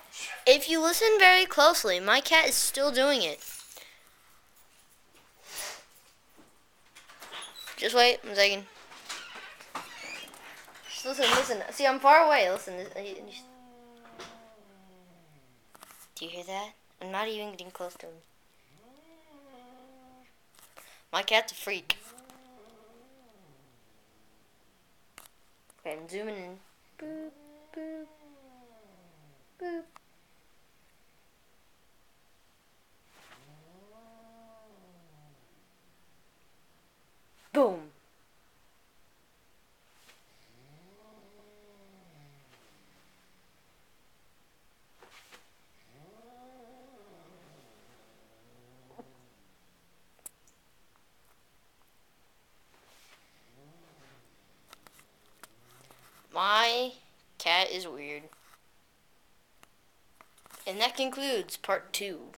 If you listen very closely, my cat is still doing it. Just wait 1 second. Just listen. See, I'm far away. Listen. Do you hear that? I'm not even getting close to him. My cat's a freak. Okay, I'm zooming in. Boop, boop, boop. Boom. My cat is weird. And that concludes part 2.